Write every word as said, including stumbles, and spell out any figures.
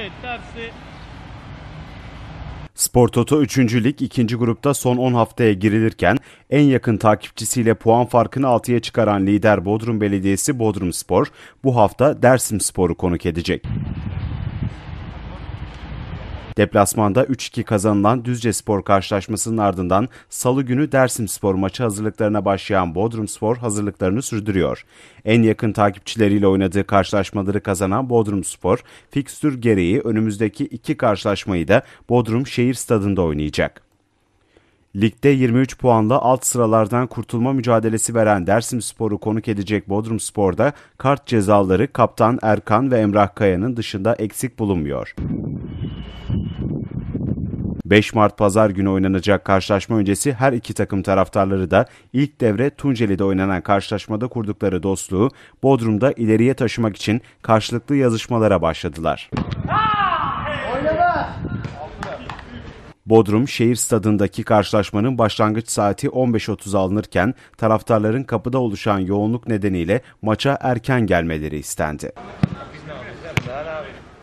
Evet, dersi. Spor Toto üçüncü Lig ikinci grupta son on haftaya girilirken en yakın takipçisiyle puan farkını altıya çıkaran lider Bodrum Belediyesi Bodrumspor bu hafta Dersimspor'u konuk edecek. Deplasmanda üç iki kazanılan Düzcespor karşılaşmasının ardından Salı günü Dersimspor maçı hazırlıklarına başlayan Bodrumspor hazırlıklarını sürdürüyor. En yakın takipçileriyle oynadığı karşılaşmaları kazanan Bodrumspor, fikstür gereği önümüzdeki iki karşılaşmayı da Bodrum Şehir Stadı'nda oynayacak. Ligde yirmi üç puanla alt sıralardan kurtulma mücadelesi veren Dersimspor'u konuk edecek Bodrumspor'da kart cezaları kaptan Erkan ve Emrah Kaya'nın dışında eksik bulunmuyor. beş Mart Pazar günü oynanacak karşılaşma öncesi her iki takım taraftarları da ilk devre Tunceli'de oynanan karşılaşmada kurdukları dostluğu Bodrum'da ileriye taşımak için karşılıklı yazışmalara başladılar. Bodrum Şehir Stadı'ndaki karşılaşmanın başlangıç saati on beş otuz'a alınırken taraftarların kapıda oluşan yoğunluk nedeniyle maça erken gelmeleri istendi.